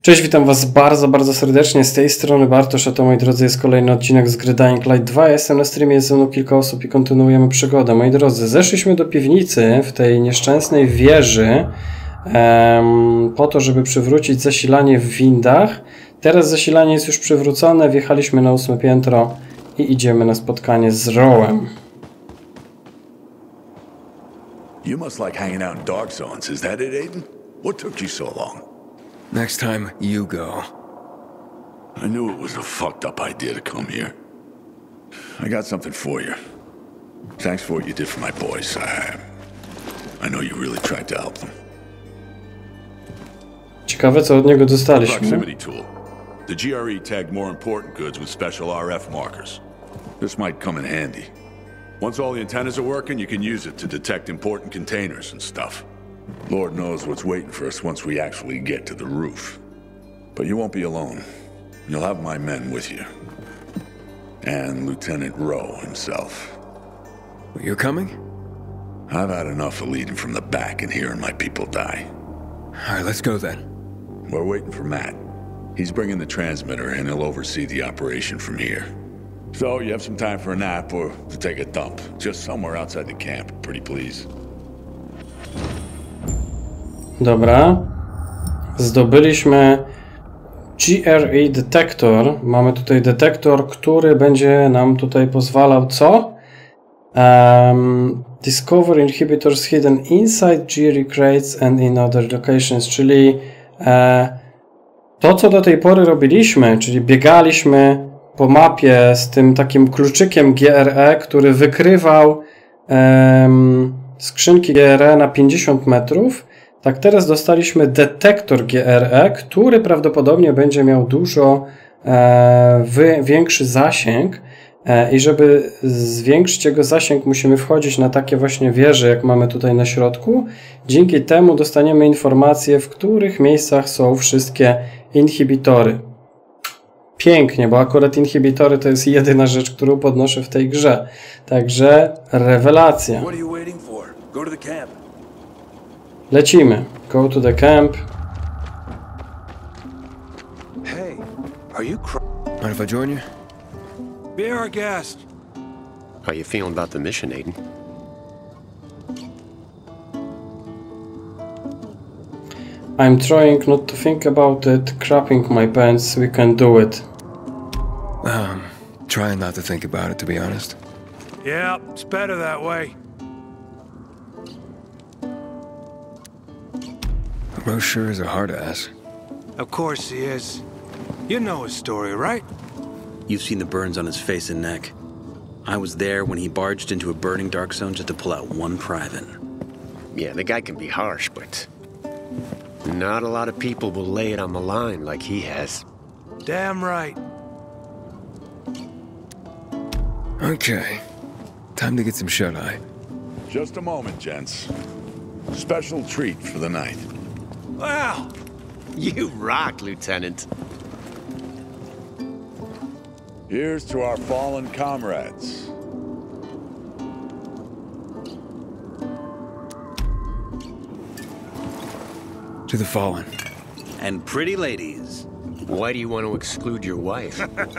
Cześć, witam was bardzo serdecznie, z tej strony Bartosz, a to, moi drodzy, jest kolejny odcinek z gry Dying Light 2. Ja jestem na streamie, jest ze mną kilka osób i kontynuujemy przygodę. Moi drodzy, zeszliśmy do piwnicy w tej nieszczęsnej wieży po to, żeby przywrócić zasilanie w windach. Teraz zasilanie jest już przywrócone, wjechaliśmy na 8. piętro i idziemy na spotkanie z Roem. You must like hanging out in dark zones, is that it, Aiden? What took you so long? Next time, you go. I knew it was a fucked up idea to come here. I got something for you. Thanks for what you did for my boys. I know you really tried to help them. Ciekawe, co od niego dostaliśmy. Proximity tool. The GRE tagged more important goods with special RF markers. This might come in handy. Once all the antennas are working, you can use it to detect important containers and stuff. Lord knows what's waiting for us once we actually get to the roof. But you won't be alone. You'll have my men with you. And Lieutenant Rowe himself. You're coming? I've had enough of leading from the back and hearing my people die. Alright, let's go then. We're waiting for Matt. He's bringing the transmitter and he'll oversee the operation from here. So you have some time for a nap or to take a dump. Just somewhere outside the camp, pretty please. Dobra. Zdobyliśmy GRE detektor. Mamy tutaj detektor, który będzie nam tutaj pozwalał co? Discover inhibitors hidden inside GRE crates and in other locations, czyli to, co do tej pory robiliśmy, czyli biegaliśmy po mapie z tym takim kluczykiem GRE, który wykrywał skrzynki GRE na 50 metrów. Tak, teraz dostaliśmy detektor GRE, który prawdopodobnie będzie miał dużo większy zasięg i żeby zwiększyć jego zasięg, musimy wchodzić na takie właśnie wieże, jak mamy tutaj na środku. Dzięki temu dostaniemy informację, w których miejscach są wszystkie inhibitory. Pięknie, bo akurat inhibitory to jest jedyna rzecz, którą podnoszę w tej grze. Także rewelacja. Lecimy. Go to the camp. Hey, are you Mind if I join you? Be our guest. How you feeling about the mission, Aiden? I'm trying not to think about it, crapping my pants, we can do it. Trying not to think about it, to be honest. Yeah, it's better that way. Rose sure is a hard ass. Of course he is. You know his story, right? You've seen the burns on his face and neck. I was there when he barged into a burning dark zone just to pull out one private. Yeah, the guy can be harsh, but not a lot of people will lay it on the line like he has. Damn right. Okay. Time to get some shut-eye. Just a moment, gents. Special treat for the night. Wow. You rock, Lieutenant. Here's to our fallen comrades. To the fallen. And pretty ladies. Why do you want to exclude your wife?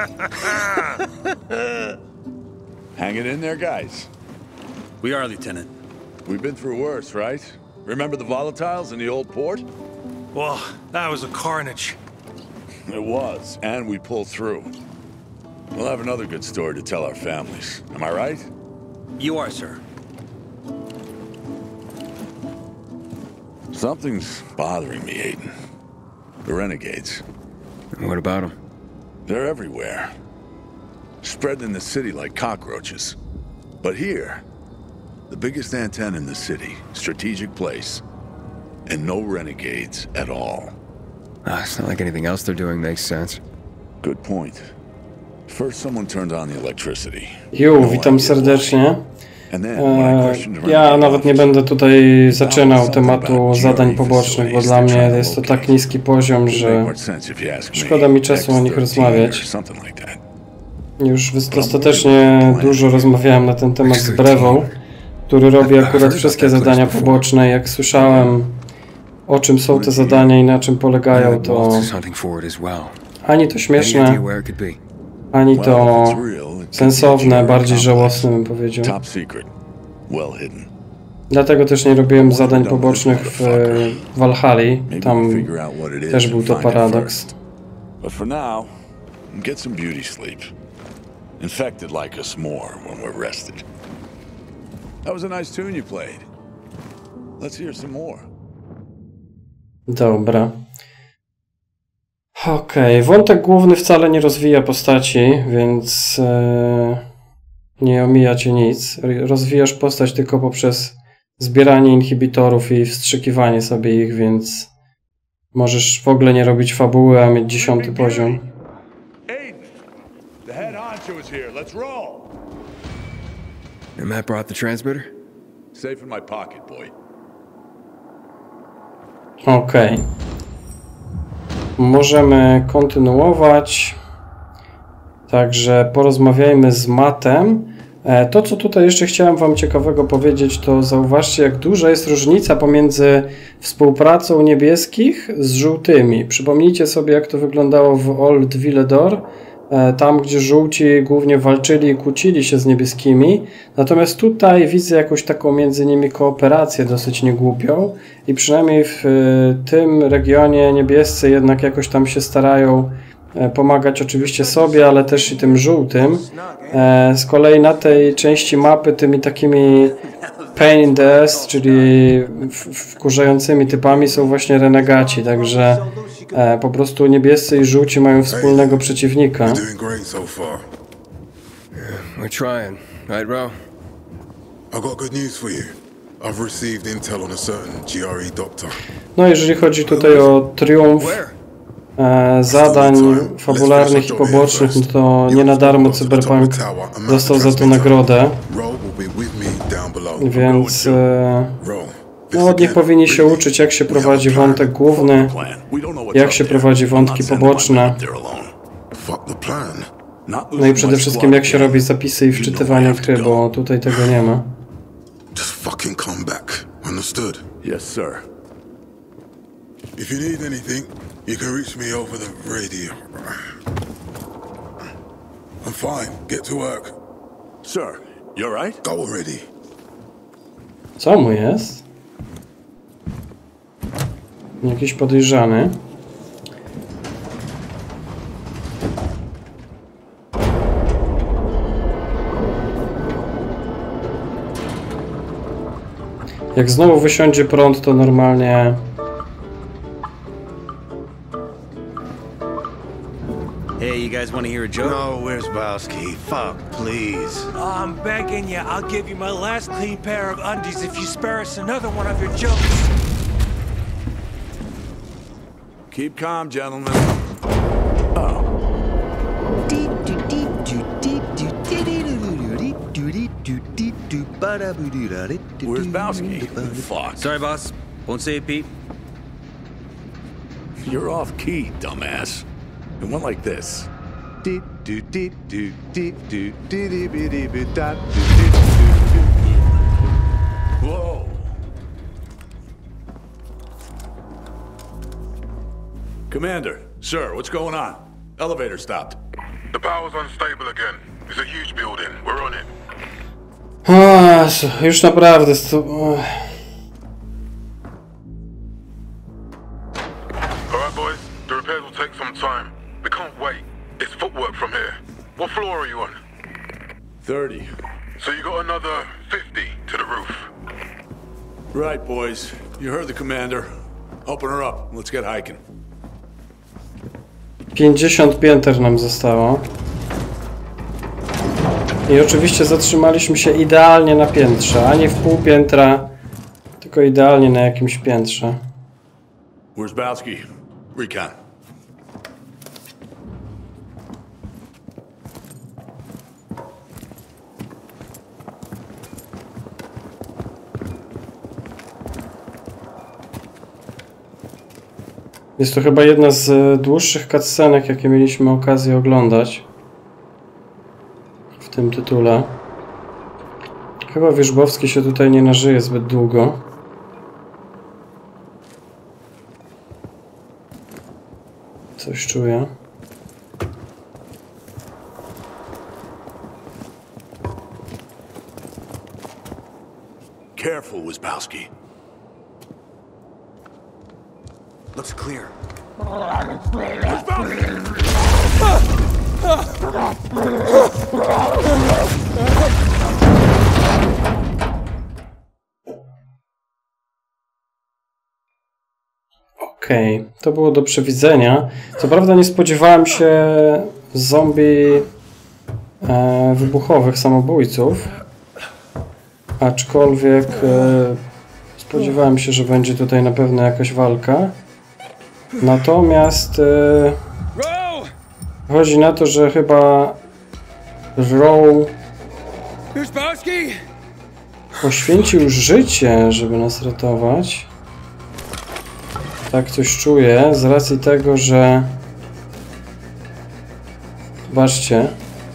Hang it in there, guys. We are, Lieutenant. We've been through worse, right? Remember the volatiles in the old port? Well, that was a carnage. It was, and we pulled through. We'll have another good story to tell our families. Am I right? You are, sir. Something's bothering me, Aiden. The renegades. What about them? They're everywhere. Spreading in the city like cockroaches. But here, the biggest antenna in the city, strategic place, and no renegades at all. It's not like anything else they're doing makes sense. Good point. First someone turned on the electricity. Witam serdecznie. Ja nawet nie będę tutaj zaczynał tematu zadań pobocznych, bo dla mnie jest to tak niski poziom, że szkoda mi czasu o nich rozmawiać. Już dostatecznie dużo rozmawiałem na ten temat z Brewą, który robi akurat wszystkie zadania poboczne. Jak słyszałem o czym są te zadania i na czym polegają, to ani to śmieszne, ani to sensowne, bardziej żałosne bym powiedział. Dlatego też nie robiłem zadań pobocznych w Valhalli. Tam też był to paradoks. But for now, get some beauty sleep. Infected like us more when we're rested. That was a nice tune you played. Let's hear some more. Dobra. Okej, wątek główny wcale nie rozwija postaci, więc nie omija cię nic. Rozwijasz postać tylko poprzez zbieranie inhibitorów i wstrzykiwanie sobie ich, więc możesz w ogóle nie robić fabuły, a mieć 10. poziom. The head honcho is here. Let's roll. And Matt brought the transmitter? Safe in my pocket, boy. Okej. Możemy kontynuować. Także porozmawiajmy z Mattem. To, co tutaj jeszcze chciałem wam ciekawego powiedzieć, to zauważcie, jak duża jest różnica pomiędzy współpracą niebieskich z żółtymi. Przypomnijcie sobie, jak to wyglądało w Old Villedor, tam, gdzie żółci głównie walczyli i kłócili się z niebieskimi. Natomiast tutaj widzę jakąś taką między nimi kooperację dosyć niegłupią i przynajmniej w tym regionie niebiescy jednak jakoś tam się starają pomagać oczywiście sobie, ale też i tym żółtym. Z kolei na tej części mapy tymi takimi pain in the ass, czyli wkurzającymi typami są właśnie renegaci, także po prostu niebiescy i żółci mają wspólnego przeciwnika. We're trying, right, Ro? I got good news for you. I've received intel on a certain GRE doctor. No jeżeli chodzi tutaj o triumf zadań fabularnych i pobocznych, no to nie na darmo Cyberpunk dostał za to nagrodę, więc no, od nich powinni się uczyć, jak się prowadzi wątek główny, jak się prowadzi wątki poboczne, no i przede wszystkim jak się robi zapisy i wczytywanie w gry, bo tutaj tego nie ma. Just fucking come back. Understood? Yes, sir. If you need anything, you can reach me over the radio. I'm fine. Get to work. Sir, you all right? Go already. Co mu jest? Jakiś podejrzany. Jak znowu wysiądzie prąd, to normalnie... Hey, you guys want to hear a joke? No, where's Bowski? Fuck, please. I'm begging you. I'll give you my last clean pair of undies if you spare us another one of your jokes. Keep calm, gentlemen. Oh. Where's Bowski? Fuck. Sorry, boss. Won't say it, Pete. You're off key, dumbass. It went like this. Whoa. Commander, sir, what's going on? Elevator stopped. The power's unstable again. It's a huge building. We're on it. Już naprawdę... Alright, boys. The repairs will take some time. We can't wait. It's footwork from here. What floor are you on? 30. So you got another 50 to the roof. Right, boys. You heard the commander. Open her up. Let's get hiking. 50 pięter nam zostało. I oczywiście zatrzymaliśmy się idealnie na piętrze, a nie w pół piętra, tylko idealnie na jakimś piętrze. Where's Bowski? Recon. Jest to chyba jedna z dłuższych cutscenek, jakie mieliśmy okazję oglądać w tym tytule. Chyba Wierzbowski się tutaj nie nażyje zbyt długo. Coś czuję. Careful, Wyspowski. Looks clear. Okej, to było do przewidzenia. Co prawda nie spodziewałem się zombie wybuchowych samobójców, aczkolwiek spodziewałem się, że będzie tutaj na pewno jakaś walka. Natomiast chodzi na to, że chyba Row poświęcił życie, żeby nas ratować. Tak coś czuję, z racji tego, że... Zobaczcie.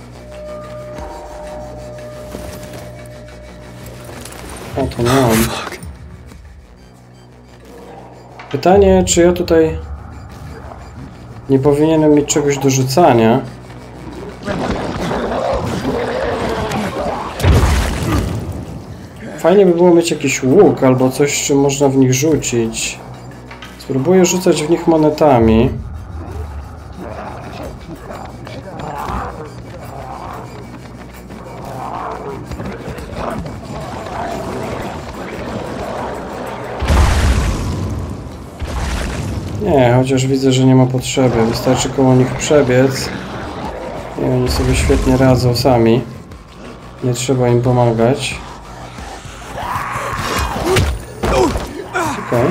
O, to nie on. Pytanie, czy ja tutaj nie powinienem mieć czegoś do rzucania. Fajnie by było mieć jakiś łuk albo coś, czym można w nich rzucić. Spróbuję rzucać w nich monetami. Nie, chociaż widzę, że nie ma potrzeby. Wystarczy koło nich przebiec. I oni sobie świetnie radzą sami. Nie trzeba im pomagać. Okej.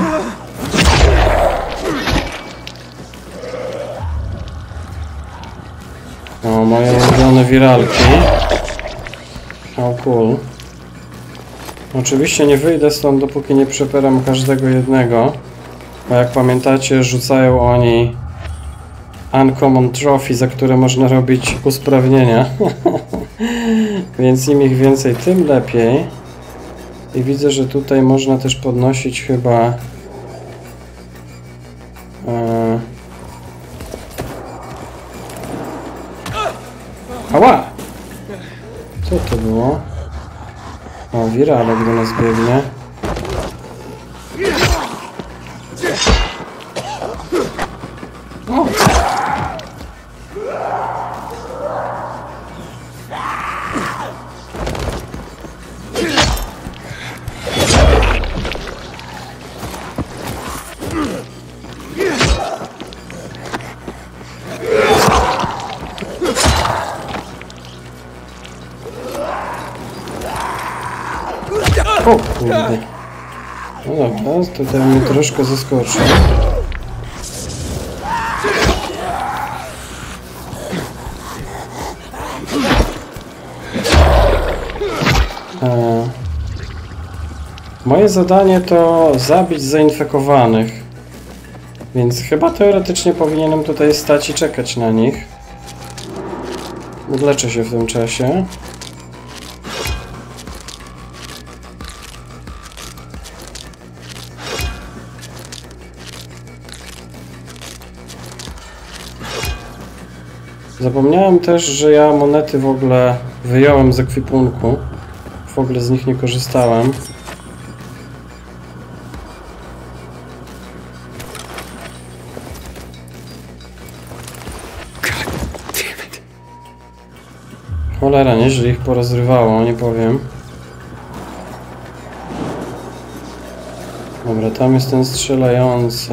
O, moje ulubione wiralki. Oh, cool. Oczywiście nie wyjdę stąd, dopóki nie przeperam każdego jednego. Bo jak pamiętacie, rzucają oni Uncommon Trophy, za które można robić usprawnienia. Więc im ich więcej, tym lepiej. I widzę, że tutaj można też podnosić chyba... Ała! Co to było? O, wiralek do nas biegnie. O! O kurde. No dobra, tutaj mnie troszkę zaskoczył. Moje zadanie to zabić zainfekowanych. Więc chyba teoretycznie powinienem tutaj stać i czekać na nich. Odleczę się w tym czasie. Zapomniałem też, że ja monety w ogóle wyjąłem z ekwipunku. W ogóle z nich nie korzystałem. Cholera, nieźle ich porozrywało, nie powiem. Dobra, tam jest ten strzelający.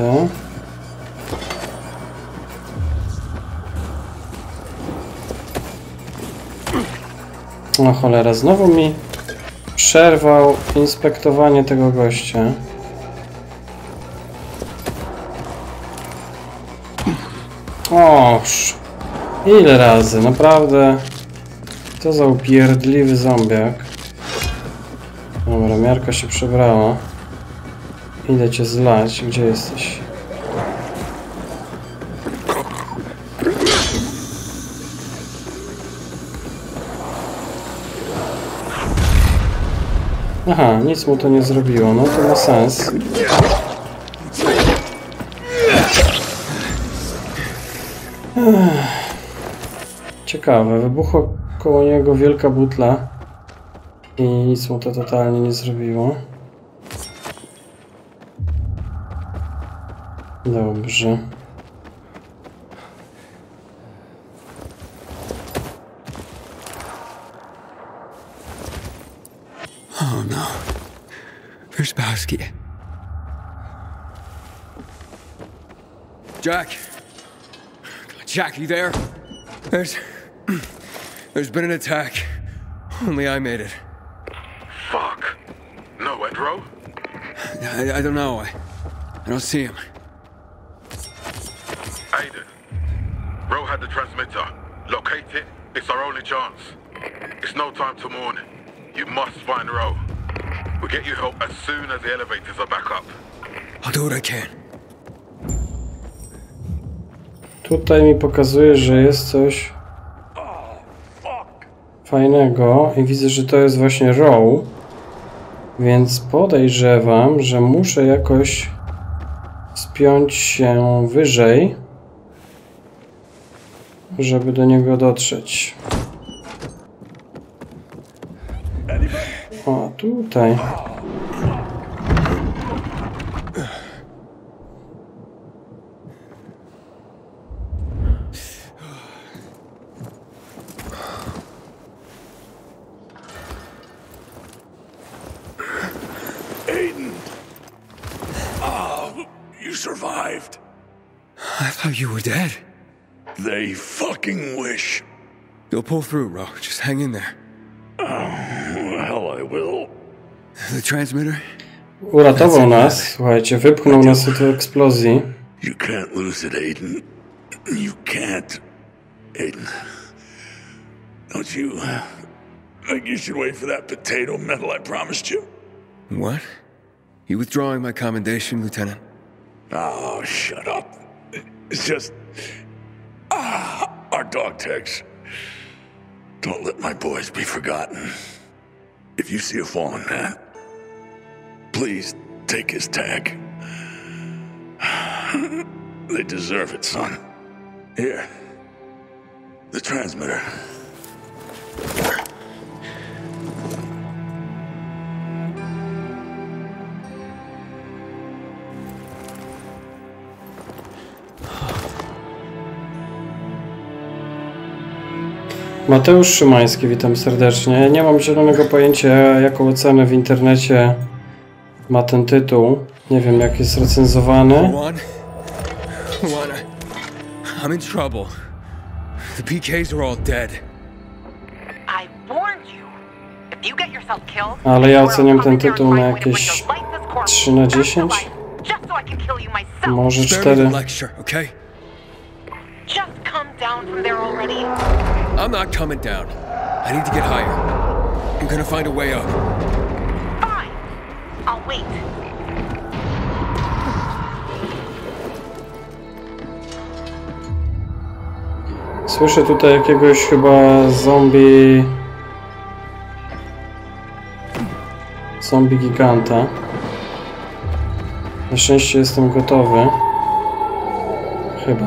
No cholera, znowu mi przerwał inspektowanie tego gościa. Oż, ile razy, naprawdę. Co za upierdliwy zombiak. Dobra, miarka się przebrała. Idę cię zlać, gdzie jesteś? Aha, nic mu to nie zrobiło, no to ma sens. Ciekawe, wybuchła koło niego wielka butla i nic mu to totalnie nie zrobiło. Dobrze. Oh no. There's Bowski. Jack! Jack, you there? There's been an attack. Only I made it. Fuck. No, Edro? I don't know. I don't see him. Aiden. Ro had the transmitter. Locate it. It's our only chance. It's no time to mourn. You must find Ro. We'll get you help as soon as the elevators are back up. I'll do what I can. Tutaj mi pokazuje, że jest coś fajnego i widzę, że to jest właśnie Row, więc podejrzewam, że muszę jakoś spiąć się wyżej, żeby do niego dotrzeć. O, tutaj. Aiden! Oh, you survived. I thought you were dead. They fucking wish. You'll pull through, Ro. Just hang in there. Hell, I will. The transmitter? Uratował nas, słuchajcie, wypchnął nas od eksplozji. You can't lose it, Aiden. You can't. Aiden. Don't you... think you should wait for that potato medal I promised you? What? You withdrawing my commendation, Lieutenant? Oh, shut up. It's just... our dog tags. Don't let my boys be forgotten. If you see a fallen man, please take his tag. They deserve it, son. Here. The transmitter. Mateusz Szymański, witam serdecznie. Nie mam zielonego pojęcia, jaką ocenę w internecie ma ten tytuł. Nie wiem, jak jest recenzowany. Luan, I'm in trouble. The PKs are all dead. I warned you. If you get yourself killed, Ale ja oceniam ten tytuł na jakieś 3 na 10. Może 4. Okay? Just come down from there already. I'm not coming down. I need to get higher. I'm gonna find a way up. Fine. I'll wait. Słyszę tutaj jakiegoś chyba zombie giganta. Na szczęście jestem gotowy. Chyba.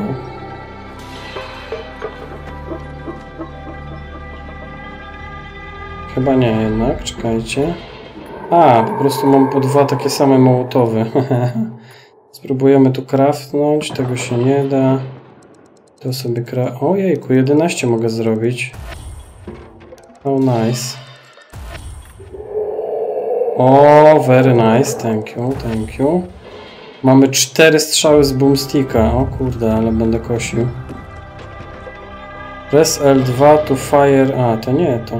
Chyba nie jednak, czekajcie. A, po prostu mam po 2 takie same mołotowy. Spróbujemy tu craftnąć, tego się nie da. To sobie ojejku, 11 mogę zrobić. Oh, nice. O, very nice, thank you, thank you. Mamy 4 strzały z boomsticka. O kurde, ale będę kosił. Press L2 to fire. A, to nie to.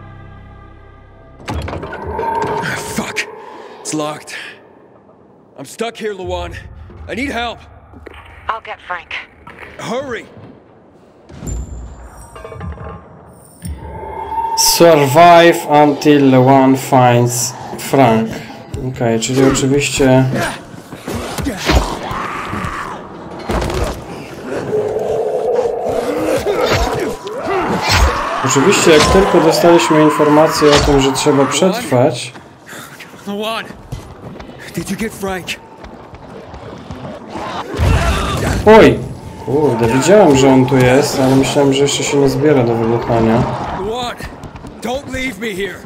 Fuck! It's locked. I'm stuck here, Luan. I need help. I'll get Frank. Hurry! Survive until one finds Frank. Okej, czyli oczywiście... Oczywiście, jak tylko dostaliśmy informację o tym, że trzeba przetrwać... Luan, did you get Frank? Oj! Kurde, widziałem, że on tu jest, ale myślałem, że jeszcze się nie zbiera do wybuchania. Luan, don't leave me here.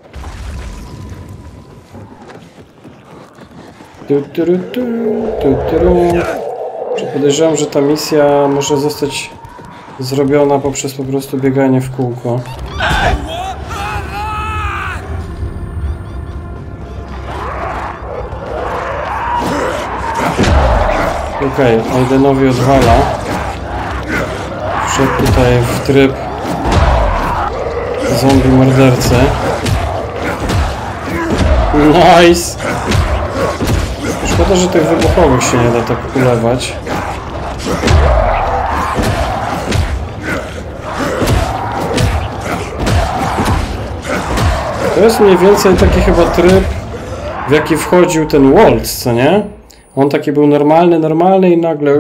Czy podejrzewam, że ta misja może zostać zrobiona poprzez po prostu bieganie w kółko. Okej, Aidenowi odwala. Wszedł tutaj w tryb zombie mordercy. Nice! Szkoda, że tych wybuchowych się nie da tak ulewać. To jest mniej więcej taki chyba tryb, w jaki wchodził ten Waltz, co nie? On taki był normalny i nagle...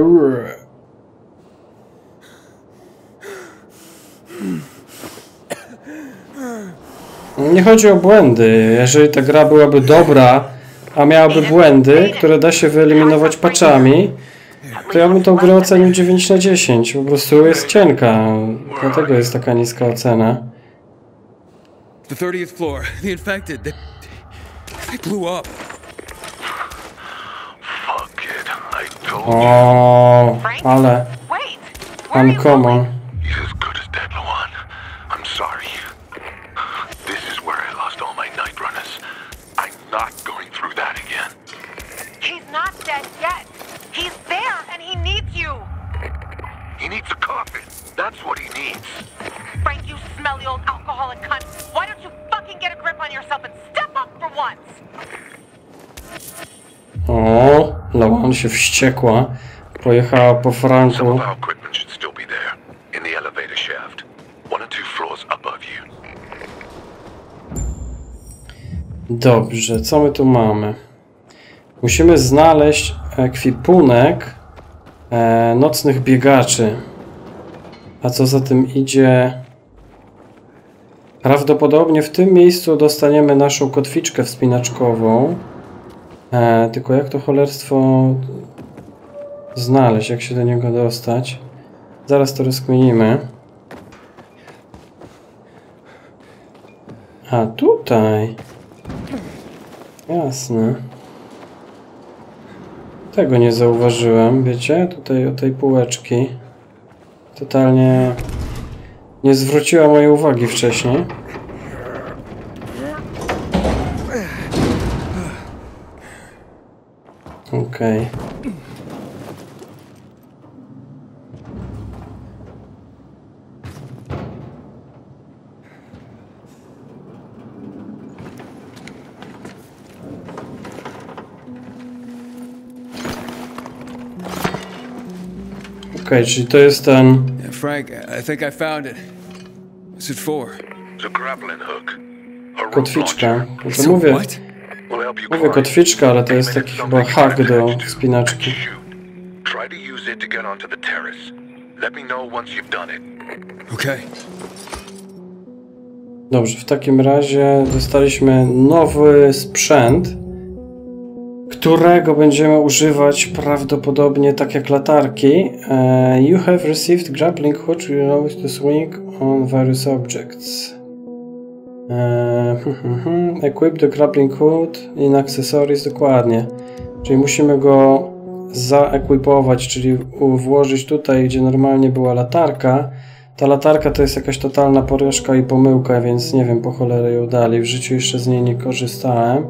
Nie chodzi o błędy. Jeżeli ta gra byłaby dobra, a miałaby błędy, które da się wyeliminować patchami, to ja bym tą grę ocenił 9 na 10. Po prostu jest cienka. Dlatego jest taka niska ocena. The 30th floor. The infected. They blew up. Fuck it. I told O, ale uncommon. He's as good as dead, Luan. I'm sorry. This is where I lost all my night runners. I'm not going through that again. He's not dead yet. He's there and he needs you. He needs a coffin. That's what he needs. Frank, you smelly old alcoholic cunt. Why don't you fucking get a grip on yourself and step up for once? O, Luan się wściekła. Pojechała po Some Franku. of our equipment should still be there, in the elevator shaft. 1 or 2 floors above you. Dobrze, co my tu mamy? Musimy znaleźć ekwipunek nocnych biegaczy. A co za tym idzie? Prawdopodobnie w tym miejscu dostaniemy naszą kotwiczkę wspinaczkową. Tylko jak to cholerstwo znaleźć? Jak się do niego dostać? Zaraz to rozkminimy. A tutaj. Jasne. Tego nie zauważyłem, wiecie? Tutaj o tej półeczki. Totalnie nie zwróciła mojej uwagi wcześniej. Okej. Okej, czyli to jest ten... Yeah, Frank, I think I found it. What's it for? It's a grappling hook. A rope Kotwiczka. launcher. No to mówię, What? Will help you mówię climb. kotwiczka, ale to jest taki chyba hack do wspinaczki. Try to use it to get onto the terrace. Let me know once you've done it. Okay. Dobrze, w takim razie dostaliśmy nowy sprzęt, którego będziemy używać prawdopodobnie tak jak latarki. You have received grappling hook allows to swing on various objects. Equip the grappling hook in accessories, dokładnie. Czyli musimy go zaekwipować, czyli włożyć tutaj, gdzie normalnie była latarka. Ta latarka to jest jakaś totalna porażka i pomyłka, więc nie wiem, po cholerę ją dali. W życiu jeszcze z niej nie korzystałem.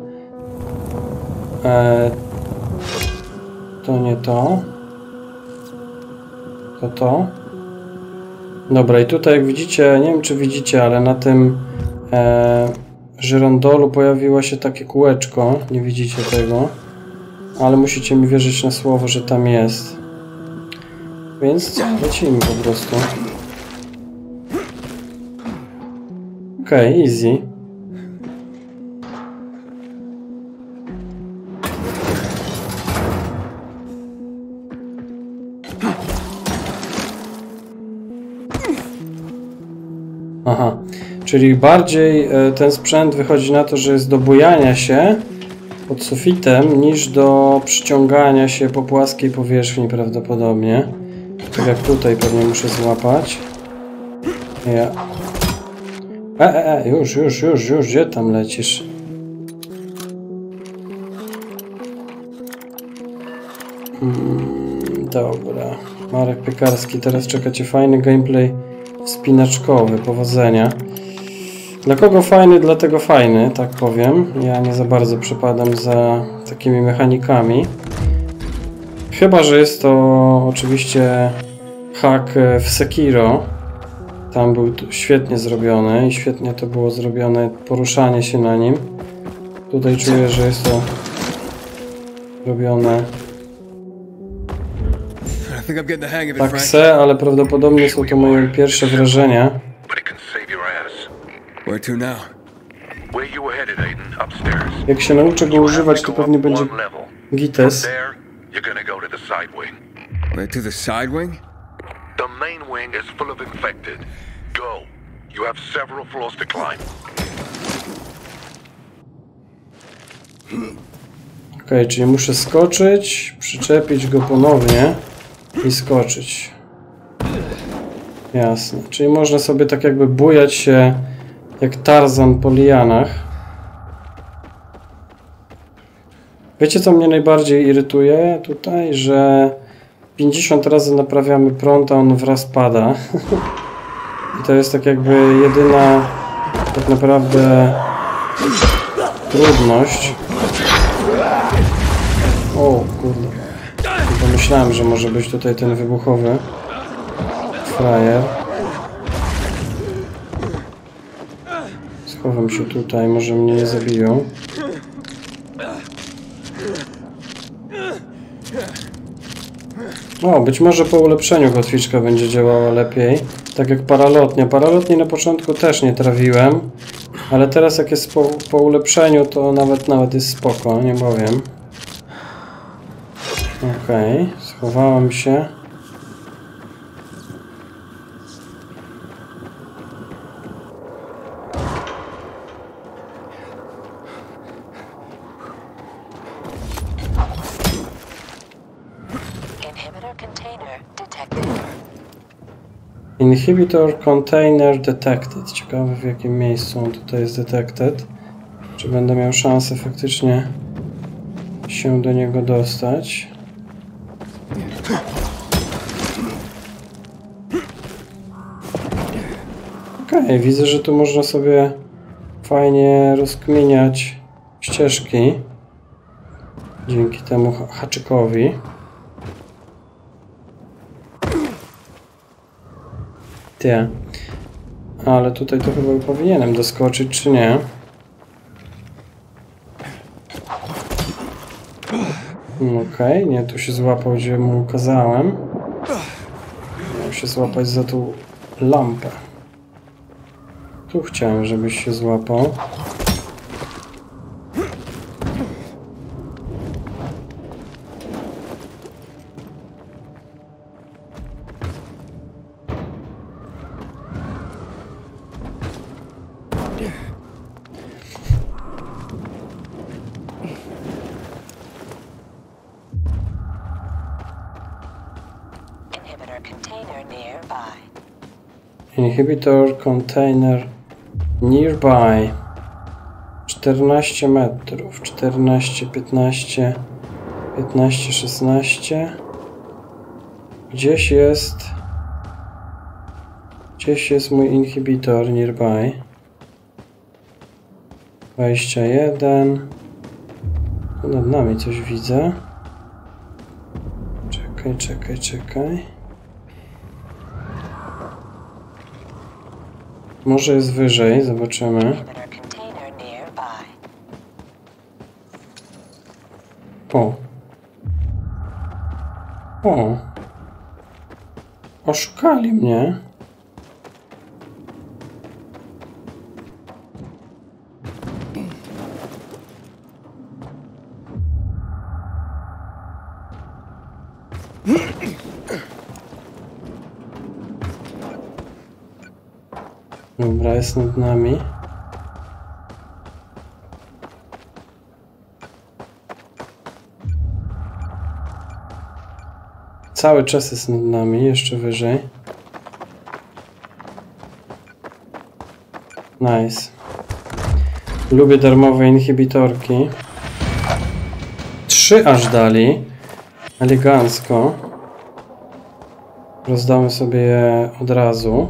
To nie to. To. Dobra, i tutaj jak widzicie, nie wiem czy widzicie, ale na tym żyrandolu pojawiło się takie kółeczko. Nie widzicie tego. Ale musicie mi wierzyć na słowo, że tam jest. Więc co? Lecimy po prostu. Okej, easy. Aha, czyli bardziej ten sprzęt wychodzi na to, że jest do bujania się pod sufitem, niż do przyciągania się po płaskiej powierzchni prawdopodobnie. Tak jak tutaj pewnie muszę złapać. Ja. Już, gdzie tam lecisz? Dobra. Marek Piekarski, teraz czeka Cię fajny gameplay wspinaczkowy. Powodzenia. Dla kogo fajny, dlatego fajny, tak powiem. Ja nie za bardzo przypadam za takimi mechanikami. Chyba że jest to oczywiście hack w Sekiro. Tam był świetnie zrobiony i świetnie to było zrobione poruszanie się na nim. Tutaj czuję, że jest to robione tak se, ale prawdopodobnie są to moje pierwsze wrażenia. Jak się nauczę go używać, to pewnie będzie gites. Right to the side wing? The main wing is full of infected. Go. You have several floors to climb. Okej, czyli muszę skoczyć, przyczepić go ponownie i skoczyć. Jasne. Czyli można sobie tak jakby bujać się jak Tarzan po lianach. Wiecie, co mnie najbardziej irytuje tutaj? Że 50 razy naprawiamy prąd, a on wraz pada. I to jest tak jakby jedyna tak naprawdę trudność. O kurde. Pomyślałem, że może być tutaj ten wybuchowy frajer. Schowam się tutaj, może mnie nie zabiją. O, być może po ulepszeniu kotwiczka będzie działała lepiej. Tak jak paralotnia. Paralotni na początku też nie trawiłem. Ale teraz jak jest po ulepszeniu, to nawet jest spoko, nie powiem. Okej, schowałem się. Inhibitor container detected. Ciekawe, w jakim miejscu on tutaj jest detected. Czy będę miał szansę faktycznie się do niego dostać. Okej, widzę, że tu można sobie fajnie rozkminiać ścieżki dzięki temu haczykowi. Ale tutaj to chyba powinienem doskoczyć, czy nie? Okej, nie, tu się złapał, gdzie mu ukazałem. Miał się złapać za tą lampę. Tu chciałem, żebyś się złapał. Inhibitor container nearby. 14 metrów. 14, 15, 15, 16. Gdzieś jest mój inhibitor nearby. 21. Tu nad nami coś widzę. Czekaj. Może jest wyżej, zobaczymy. O. Oszukali mnie. Dobra, jest nad nami. cały czas jest nad nami, jeszcze wyżej. Nice. Lubię darmowe inhibitorki. 3 aż dali. Elegancko. Rozdamy sobie je od razu.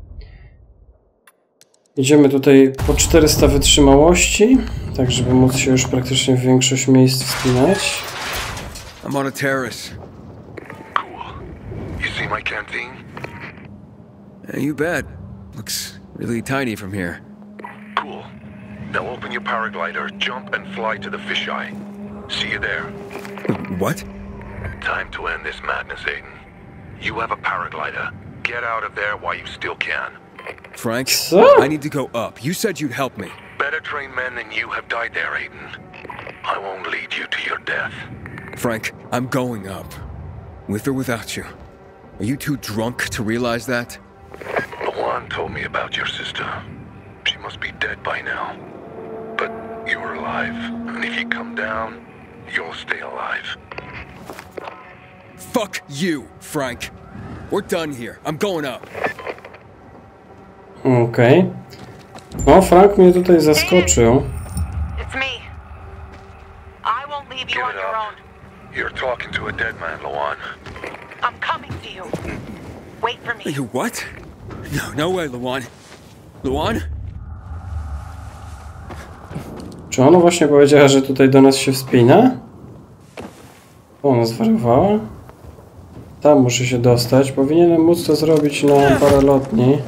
Idziemy tutaj po 400 wytrzymałości, tak żeby móc się już praktycznie w większość miejsc wspinać. I'm on a terrace. Cool. You see my canteen? You bet. Looks really tiny from here. Cool. Now open your paraglider, jump and fly to the fisheye. See you there. What? Time to end this madness, Aiden. You have a paraglider. Get out of there while you still can. Frank, So? I need to go up. You said you'd help me. Better trained men than you have died there, Aiden. I won't lead you to your death. Frank, I'm going up. With or without you. Are you too drunk to realize that? Lawan told me about your sister. She must be dead by now. But you're alive, and if you come down, you'll stay alive. Fuck you, Frank. We're done here. I'm going up. Okej. O, Frank mnie tutaj zaskoczył. It's me. I won't leave you Give on it your up. own. You're talking to a dead man, Lawan. I'm coming to you. Wait for me. You what? No way, Lawan. Lawan? Czy ona właśnie powiedziała, że tutaj do nas się wspina? O, ona zwariowała? Tam muszę się dostać. Powinienem móc to zrobić na paralotni.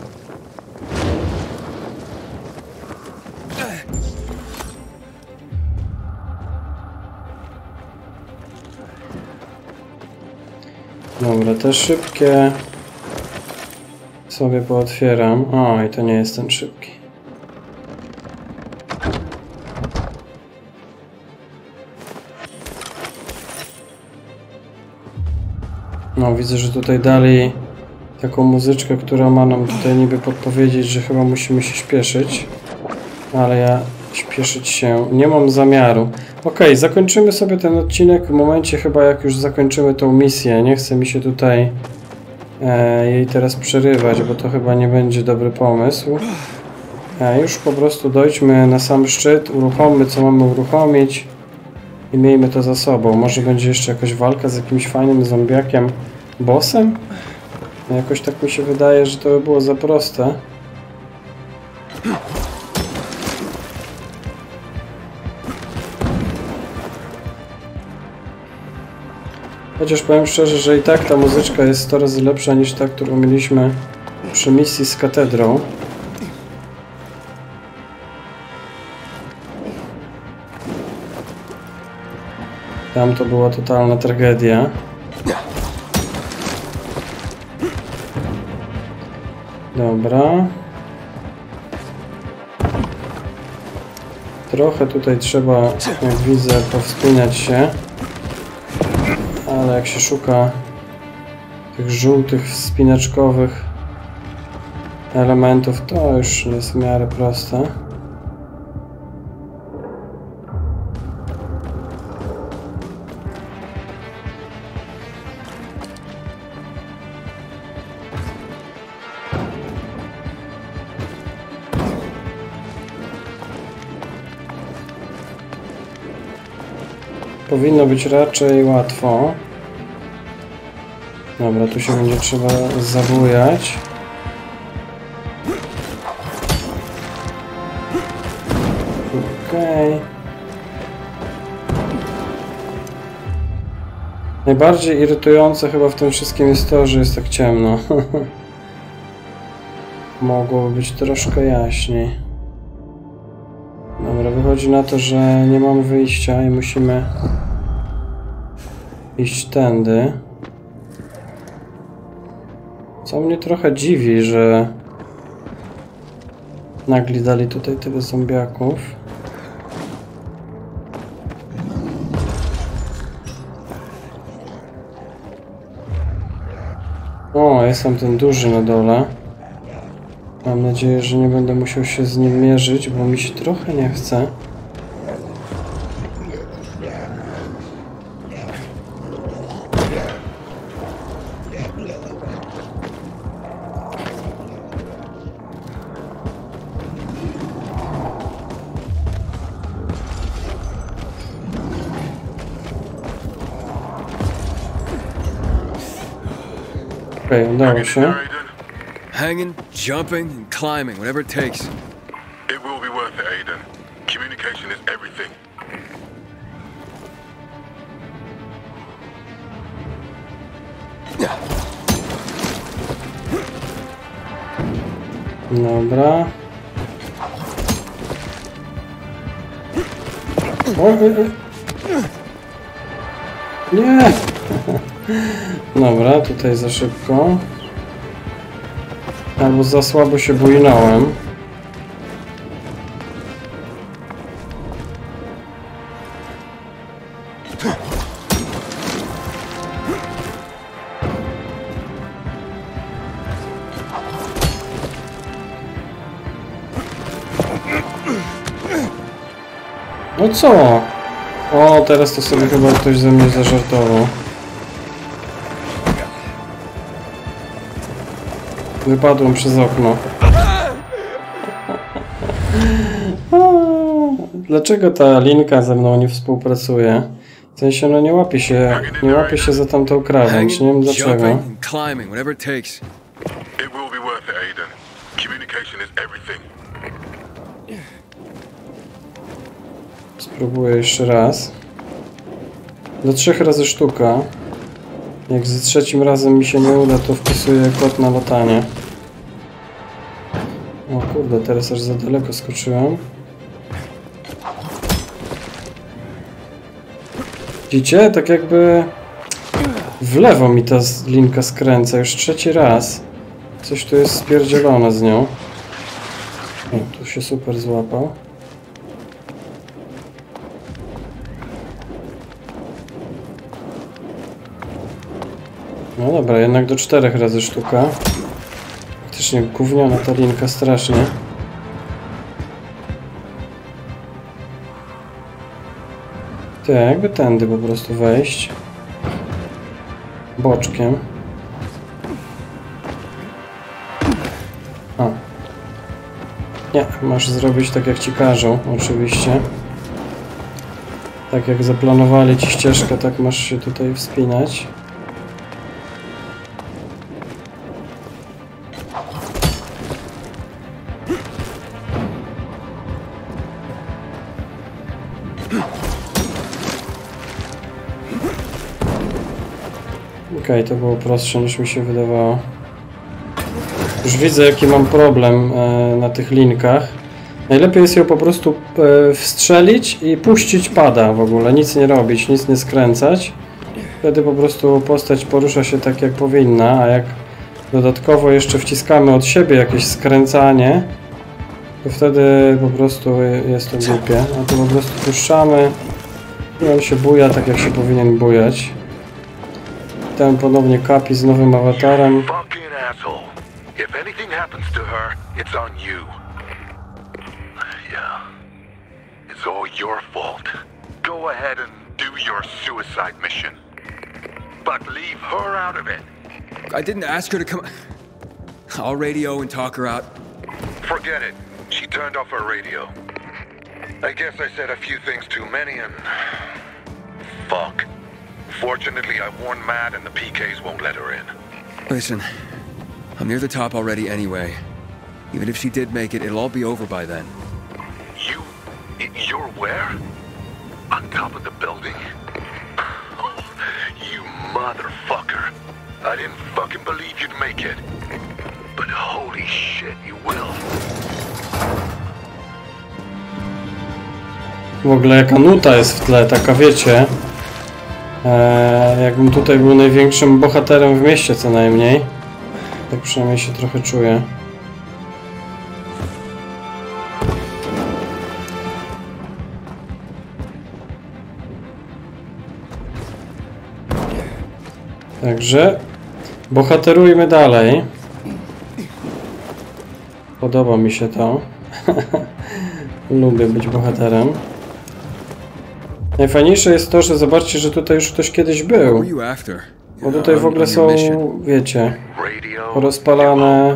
Dobra, te szybkie sobie pootwieram. O, i to nie jest ten szybki. No, widzę, że tutaj dali taką muzyczkę, która ma nam tutaj niby podpowiedzieć, że chyba musimy się śpieszyć. Ale ja śpieszyć się nie mam zamiaru. Okej, zakończymy sobie ten odcinek w momencie chyba jak już zakończymy tą misję. Nie chcę mi się tutaj jej teraz przerywać, bo to chyba nie będzie dobry pomysł. Już po prostu dojdźmy na sam szczyt, uruchommy co mamy uruchomić i miejmy to za sobą. Może będzie jeszcze jakaś walka z jakimś fajnym zombiakiem, bossem? Jakoś tak mi się wydaje, że to by było za proste. Chociaż powiem szczerze, że i tak ta muzyczka jest 100 razy lepsza niż ta, którą mieliśmy przy misji z katedrą. Tam to była totalna tragedia. Dobra. Trochę tutaj trzeba, jak widzę, powspinać się. Ale jak się szuka tych żółtych, wspinaczkowych elementów, to już jest w miarę proste. Powinno być raczej łatwo. Dobra, tu się będzie trzeba zabujać. Okej. Najbardziej irytujące chyba w tym wszystkim jest to, że jest tak ciemno. Mogłoby być troszkę jaśniej. Dobra, wychodzi na to, że nie mamy wyjścia i musimy iść tędy. Co mnie trochę dziwi, że nagle dali tutaj tyle zombiaków. O, jest tam ten duży na dole. Mam nadzieję, że nie będę musiał się z nim mierzyć, bo mi się trochę nie chce. Okej, udało się. Hanging, jumping, and climbing, whatever it takes. It will be worth it, Aiden. Communication is everything. Dobra. Nie! Dobra, tutaj za szybko. Albo za słabo się bujnąłem. No co? O, teraz to sobie chyba ktoś ze mnie zażartował. Wypadłem przez okno. Dlaczego ta linka ze mną nie współpracuje? W sensie, no nie łapie się za tamtą krawędź, nie wiem dlaczego. Spróbuję jeszcze raz. Do 3 razy sztuka. Jak z 3 razem mi się nie uda, to wpisuję kod na latanie. O kurde, teraz aż za daleko skoczyłem. Widzicie? Tak jakby w lewo mi ta linka skręca już 3 raz. Coś tu jest spierdzielone z nią. O, tu się super złapał. No dobra, jednak do 4 razy sztuka. Faktycznie gówniana ta linka strasznie. Ty, jakby tędy po prostu wejść. Boczkiem. A. Nie, masz zrobić tak jak ci każą, oczywiście. Tak jak zaplanowali ci ścieżkę, tak masz się tutaj wspinać. Okej, to było prostsze niż mi się wydawało. Już widzę, jaki mam problem na tych linkach. Najlepiej jest ją po prostu wstrzelić i puścić pada w ogóle. Nic nie robić, nic nie skręcać. Wtedy po prostu postać porusza się tak, jak powinna, a jak dodatkowo jeszcze wciskamy od siebie jakieś skręcanie, to wtedy po prostu jest to głupie. A tu po prostu puszczamy i on się buja tak, jak się powinien bujać. Tam ponownie Kapi z nowym awatarem. I didn't ask her to come. I'll radio and talk her out. Forget it. She turned off her radio. I guess I said a few things too many and... fuck. Fortunately, I warned Matt and the PKs won't let her in. Listen, I'm near the top already anyway. Even if she did make it, it'll all be over by then. You're where? On top of the building? You motherfucker. I didn't fucking believe you'd make it. But holy shit, you will. W ogóle jaka nuta jest w tle, taka wiecie. Jakbym tutaj był największym bohaterem w mieście co najmniej. Tak przynajmniej się trochę czuję. Także bohaterujmy dalej. Podoba mi się to. Lubię być bohaterem. Najfajniejsze jest to, że zobaczcie, że tutaj już ktoś kiedyś był. Bo tutaj w ogóle są, wiecie, rozpalane...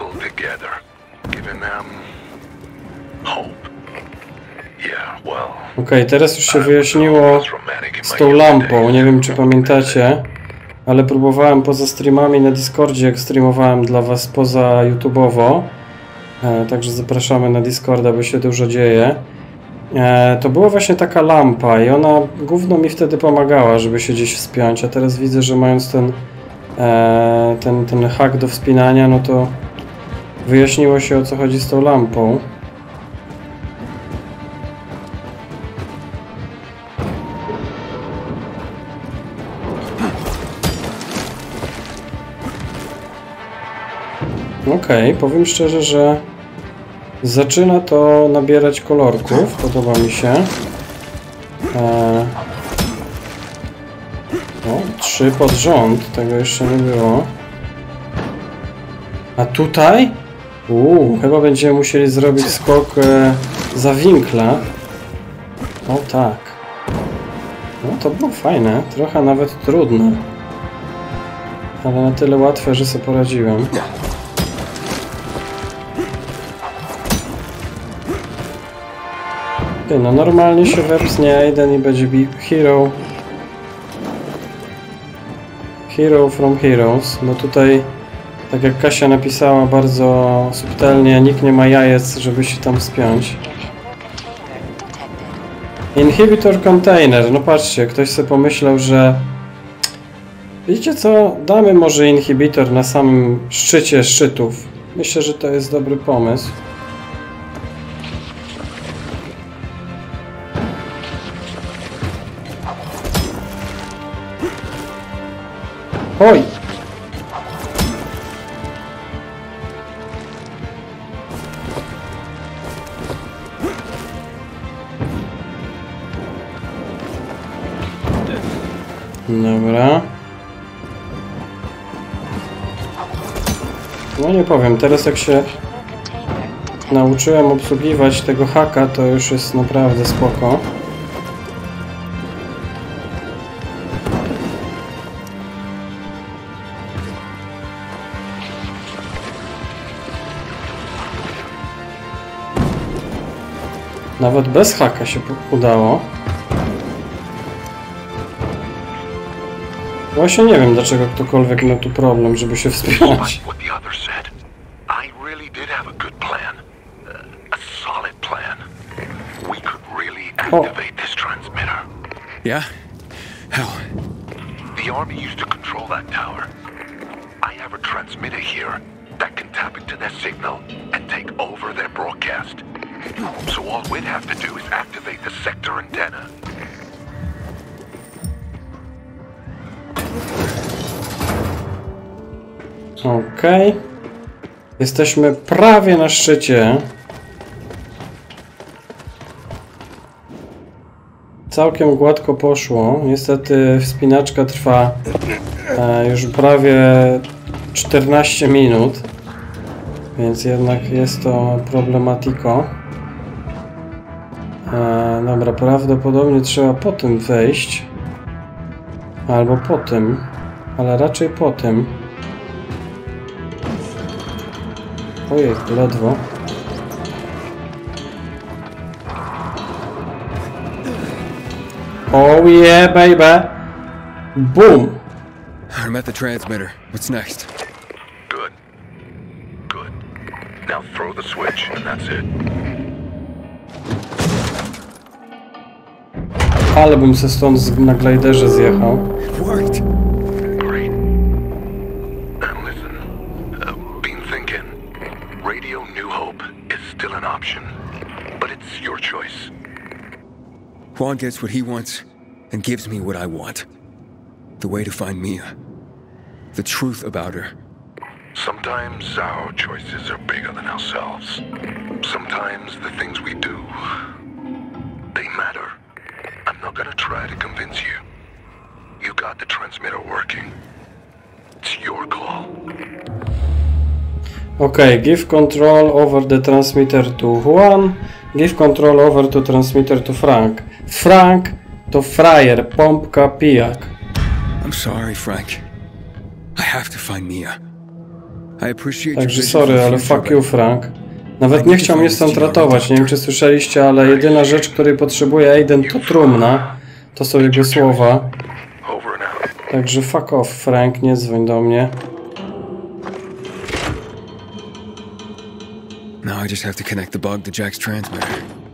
Yeah, well, Okej, teraz już się wyjaśniło z tą lampą. Nie wiem, czy pamiętacie, ale próbowałem poza streamami na Discordzie, jak streamowałem dla was poza YouTube'owo. Także zapraszamy na Discorda, bo się dużo dzieje. To była właśnie taka lampa i ona gówno mi wtedy pomagała, żeby się gdzieś wspiąć, a teraz widzę, że mając ten hak do wspinania, no to wyjaśniło się, o co chodzi z tą lampą. Okej, powiem szczerze, że zaczyna to nabierać kolorków, podoba mi się. O, 3 pod rząd, tego jeszcze nie było. A tutaj? Chyba będziemy musieli zrobić skok za winkla. O tak. No to było fajne, trochę nawet trudne. Ale na tyle łatwe, że sobie poradziłem. No normalnie się wepsnie Aiden i będzie hero. Hero from heroes, bo tutaj, tak jak Kasia napisała bardzo subtelnie, nikt nie ma jajec, żeby się tam wspiąć. Inhibitor container, no patrzcie, ktoś sobie pomyślał, że wiecie co, damy może inhibitor na samym szczycie szczytów. Myślę, że to jest dobry pomysł. Oj! Dobra. No nie powiem, teraz jak się nauczyłem obsługiwać tego haka, to już jest naprawdę spoko. Nawet bez haka się udało. Właśnie nie wiem, dlaczego ktokolwiek miał tu problem, żeby się wspierać. O! Yeah? How? The army used to control that tower. I have a transmitter here that can tap into their signal and take over their broadcast. So all we'd have to do is activate the sector antenna. Okej. Jesteśmy prawie na szczycie. Całkiem gładko poszło. Niestety wspinaczka trwa już prawie 14 minut. Więc jednak jest to problematiko. Dobra, prawdopodobnie trzeba po tym wejść. Albo po tym. Ale raczej po tym. Ojej, ledwo. Oh yeah, baby! Boom! I'm at the transmitter. What's next? Good. Good. Now throw the switch and that's it. Ale bym se stąd na glajderze zjechał. Worked. Great. And listen, been thinking. Radio New Hope is still an option, but it's your choice. Juan gets what he wants and gives me what I want. The way to find Mia. The truth about her. Sometimes our choices are bigger than ourselves. Sometimes the things we do, they matter. I'm not gonna try to convince you. You got the transmitter working. It's your call. Okay, give control over the transmitter to Juan. Give control over to transmitter to Frank. Frank to frajer, pompka, pijak. I'm sorry, Frank. I have to find Mia. I appreciate Także your sorry, vision ale for the fuck you, Frank. Nawet nie chciał mnie stąd ratować. Nie wiem, czy słyszeliście, ale jedyna rzecz, której potrzebuje Aiden, to trumna. To są jego słowa. Także fuck off, Frank, nie dzwoń do mnie. Now I just have to connect the bug to Jack's transmitter.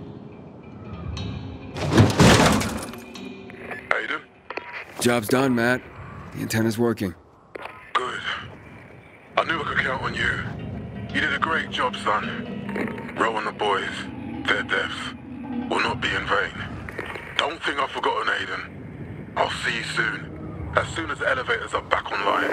Aiden? Job's done, Matt. The antenna's working. Good. I knew I could count on you. You did a great job, son. Row and the boys, their deaths, will not be in vain. Don't think I've forgotten, Aiden. I'll see you soon as the elevators are back online.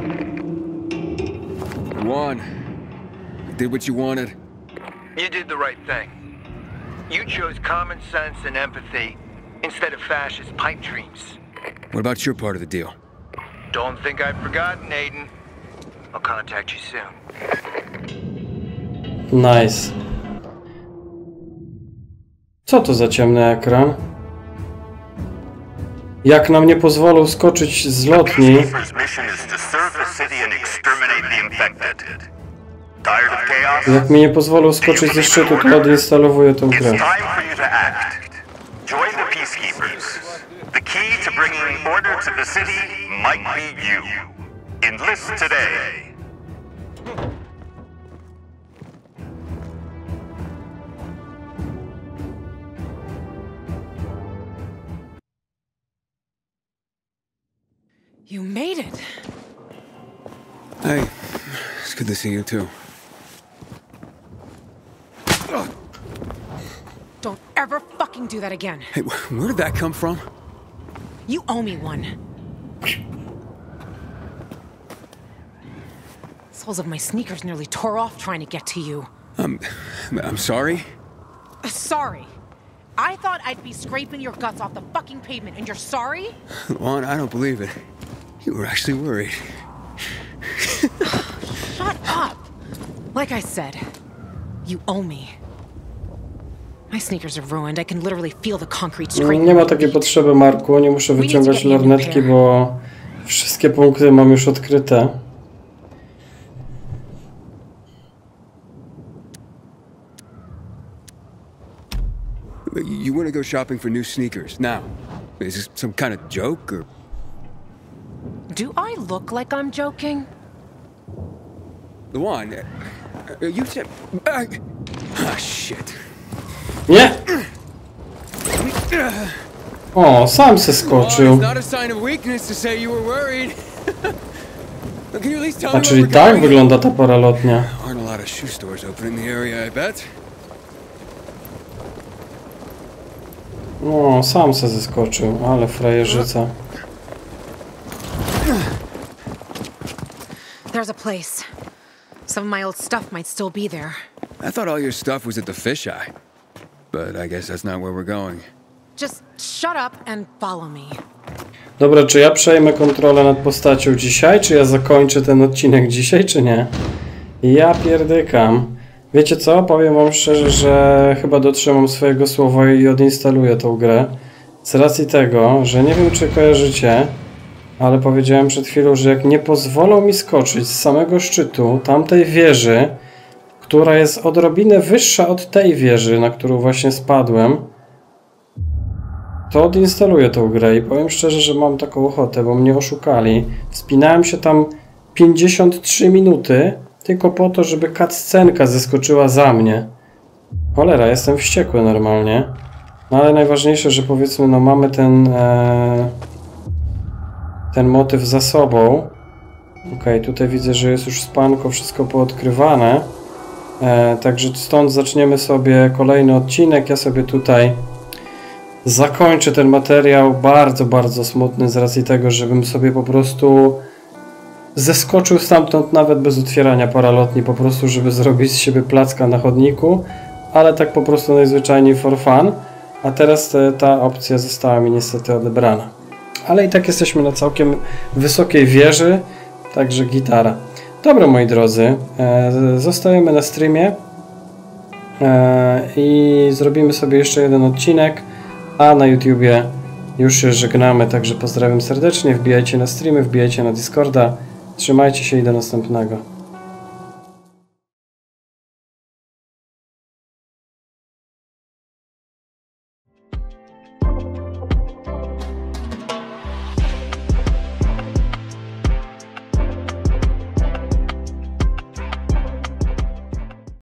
Juan, you did what you wanted. You did the right thing. You chose common sense and empathy instead of fascist pipe dreams. What about your part of the deal? Don't think I've forgotten, Aiden. I'll contact you soon. Nice. Co to za ciemny ekran? Jak nam nie pozwolą skoczyć z lotni. Jak mi nie pozwolą skoczyć ze szczytu, to odinstalowuję tą grę. You made it. Hey, it's good to see you too. Don't ever fucking do that again. Hey, where did that come from? You owe me one. Soles of my sneakers nearly tore off trying to get to you. I'm sorry. Sorry. I thought I'd be scraping your guts off the fucking pavement, and you're sorry? Juan, I don't believe it. You were actually worried. Shut up! Like I said, you owe me. My sneakers are ruined. I can literally feel the concrete scraping. Nie ma takiej potrzeby, Marku. Nie muszę wyciągać lornetki, bo wszystkie punkty mam już odkryte. You want to go shopping for new sneakers now? Is this some kind of joke, or? Do I look like I'm joking? Luan, you said... Ah, shit. Nie! O, sam se skoczył. A czyli tak wygląda ta paralotnia. O, sam se zeskoczył, ale frajerzyca. There's a place. Some of my old stuff might still be there. I thought all your stuff was at the fisheye. But I guess that's not where we're going. Just shut up and follow me. Dobra, czy ja przejmę kontrolę nad postacią dzisiaj? Czy ja zakończę ten odcinek dzisiaj, czy nie? Ja pierdykam. Wiecie co? Powiem wam szczerze, że chyba dotrzymam swojego słowa i odinstaluję tą grę. Z racji tego, że nie wiem, czy kojarzycie, ale powiedziałem przed chwilą, że jak nie pozwolą mi skoczyć z samego szczytu tamtej wieży, która jest odrobinę wyższa od tej wieży, na którą właśnie spadłem, to odinstaluję tą grę i powiem szczerze, że mam taką ochotę, bo mnie oszukali. Wspinałem się tam 53 minuty tylko po to, żeby cutscenka zeskoczyła za mnie. Cholera, jestem wściekły normalnie. No ale najważniejsze, że powiedzmy, no mamy ten motyw za sobą. Okej, tutaj widzę, że jest już spanko, wszystko poodkrywane. Także stąd zaczniemy sobie kolejny odcinek. Ja sobie tutaj zakończę ten materiał. Bardzo, bardzo smutny z racji tego, żebym sobie po prostu zeskoczył stamtąd nawet bez otwierania paralotni, po prostu żeby zrobić z siebie placka na chodniku, ale tak po prostu najzwyczajniej for fun. A teraz ta opcja została mi niestety odebrana. Ale i tak jesteśmy na całkiem wysokiej wieży, także gitara. Dobra, moi drodzy, zostajemy na streamie i zrobimy sobie jeszcze jeden odcinek, a na YouTubie już się żegnamy, także pozdrawiam serdecznie, wbijajcie na streamy, wbijajcie na Discorda, trzymajcie się i do następnego.